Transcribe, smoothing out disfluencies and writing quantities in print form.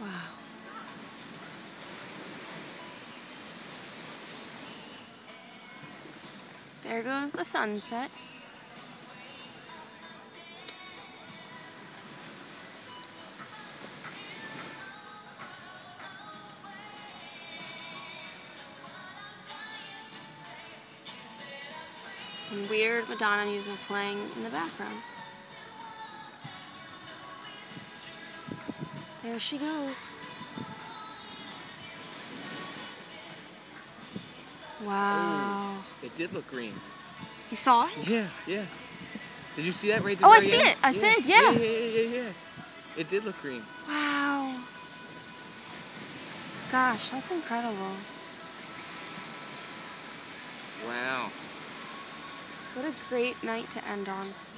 Wow. There goes the sunset. And weird Madonna music playing in the background. There she goes. Wow. Oh, it did look green. You saw it? Yeah, yeah. Did you see that right there? Oh, I see it. I did, yeah. Yeah. It did look green. Wow. Gosh, that's incredible. Wow. What a great night to end on.